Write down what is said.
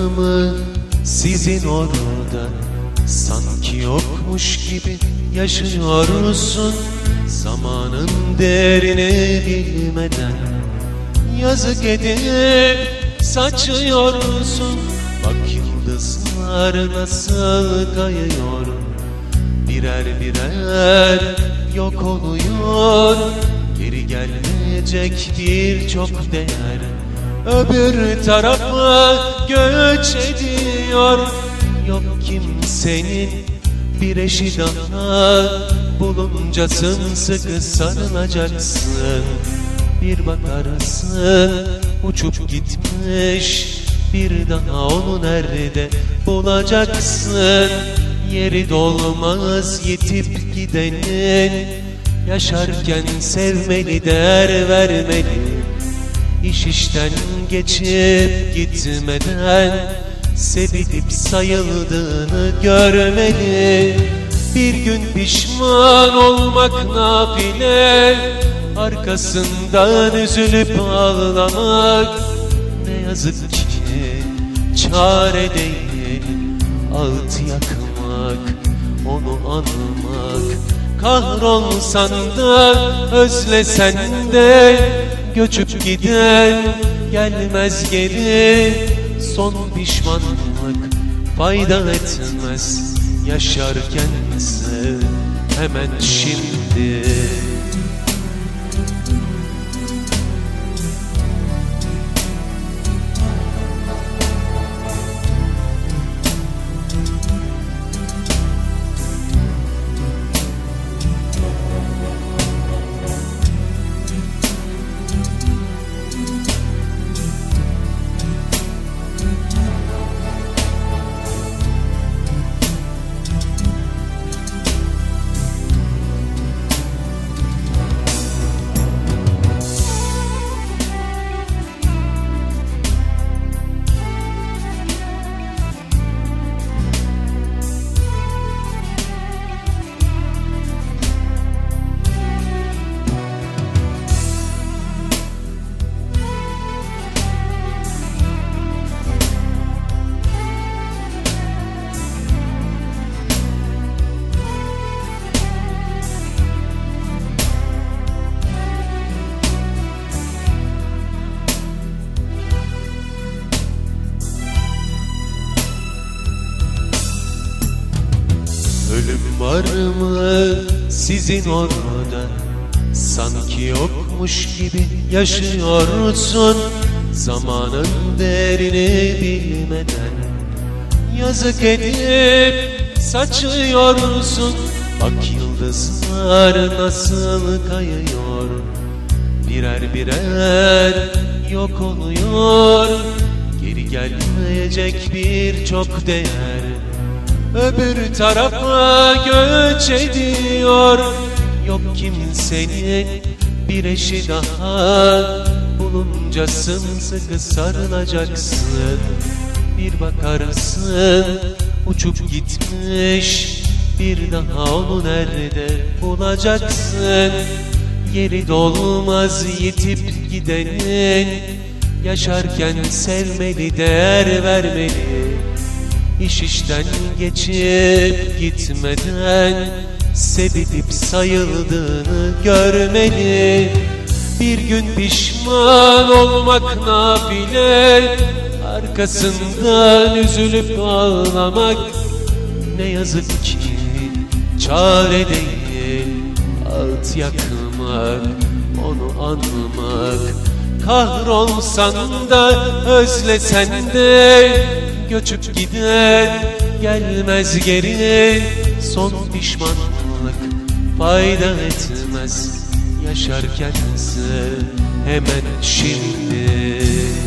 mı sizin orada? Sanki yokmuş gibi yaşıyorsun, zamanın değerini bilmeden. Yazık edip saçıyorsun, bak yıldızlar nasıl kayıyor. Birer birer yok oluyor, geri gelmeyecek birçok değer. Öbür tarafa göç ediyor, yok kimsenin bir eşi daha. Bulunca sımsıkı sarılacaksın, bir bakarsın uçup gitmiş. Bir daha onu nerede bulacaksın? Yeri dolmaz yitip gidenin, yaşarken sevmeli, değer vermeli. İş işten geçip gitmeden sevilip sayıldığını görmeli. Bir gün pişman olmak nafile, arkasından üzülüp ağlamak ne yazık ki çare değil. Ağıt yakmak, onu anmak, kahrolsan da özlesen de, göçüp giden gelmez geri. Son pişmanlık fayda etmez, yaşarkense hemen şimdi. Ölüm var mı sizin orada? Sanki yokmuş gibi yaşıyorsun, zamanın değerini bilmeden. Yazık edip saçıyorsun, bak yıldızlar nasıl kayıyor. Birer birer yok oluyor, geri gelmeyecek birçok değer. Öbür tarafa göç ediyor, yok kimsenin bir eşi daha. Bulunca sımsıkı sarılacaksın, bir bakarsın uçup gitmiş. Bir daha onu nerede bulacaksın? Yeri dolmaz yitip gidenin, yaşarken sevmeli, değer vermeli. İş işten geçip gitmeden sevilip sayıldığını görmeli. Bir gün pişman olmak nafile, arkasından üzülüp ağlamak ne yazık ki çare değil. Ağıt yakmak, onu anmak, kahrolsan da özlesen de, göçüp giden gelmez geri. Son pişmanlık fayda etmez, yaşarkense hemen şimdi.